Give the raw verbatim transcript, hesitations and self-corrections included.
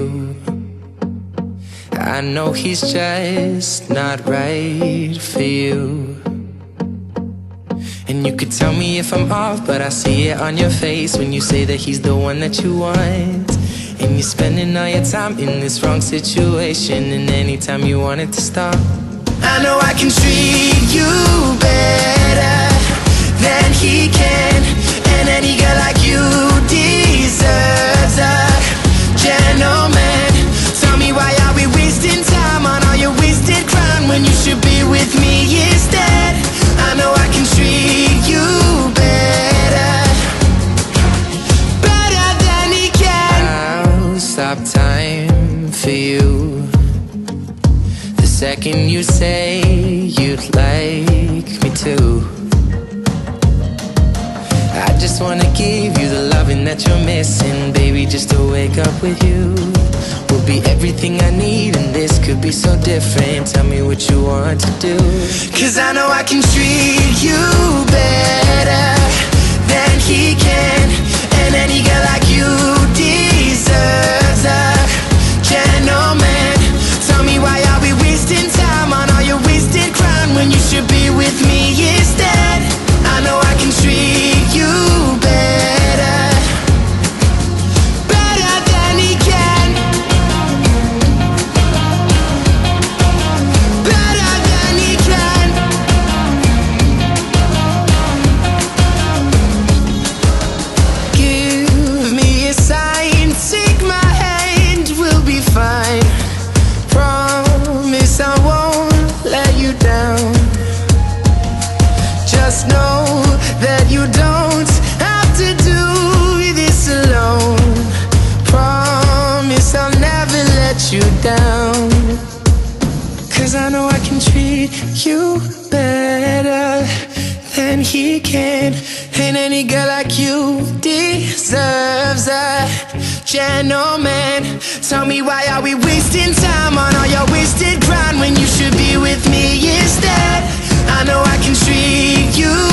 you. I know he's just not right for you. And you could tell me if I'm off, but I see it on your face when you say that he's the one that you want. And you're spending all your time in this wrong situation, and anytime you want it to stop. I know I can treat you better than he can, and any girl like you deserves a gentleman. Tell me, why are we wasting time on all your wasted crown when you should be with me instead? I know I can treat you better, better than he can. I'll stop time for you the second you say you'd like me to. I just wanna give you the loving that you're missing, baby. Just to wake up with you will be everything I need, and this could be so different. Tell me what you want to do, 'cause I know I can treat you better than he can, and any girl like you deserves a gentleman. Tell me, why are we wasting time on all your wasted crown when you should be with me instead? I know I can treat you better, better than he can, better than he can. Give me a sign, take my hand, we'll be fine. Promise I won't let you down. Just know that you don't have to do this alone. Promise I'll never let you down, 'cause I know I can treat you better than he can, and any girl like you deserves a gentleman. Tell me, why are we wasting time on all your wasted crown when you should be with me instead? I know I can treat you